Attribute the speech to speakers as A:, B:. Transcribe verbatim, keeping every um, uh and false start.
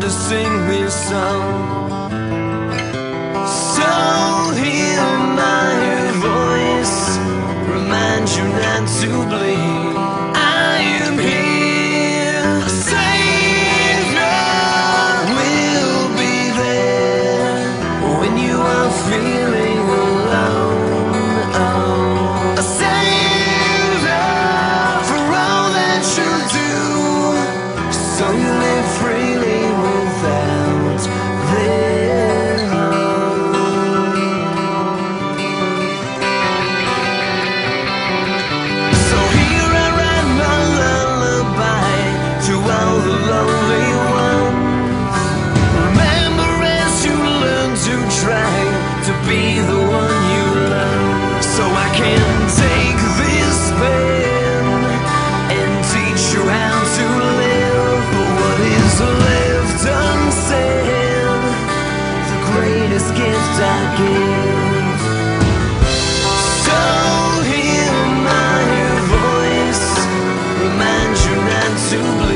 A: to sing this song. So hear my voice, remind you not to bleed. I am here, a savior will be there when you are feeling alone. Oh, a savior for all that you do, so you live freely without their harm. So here I write my lullaby to all the lonely ones. Remember as you learn to try to be the one you love, so I can take this pen and teach you how to live. But what is left unsaid, the greatest gift I give. So hear my voice, remind you not to bleed.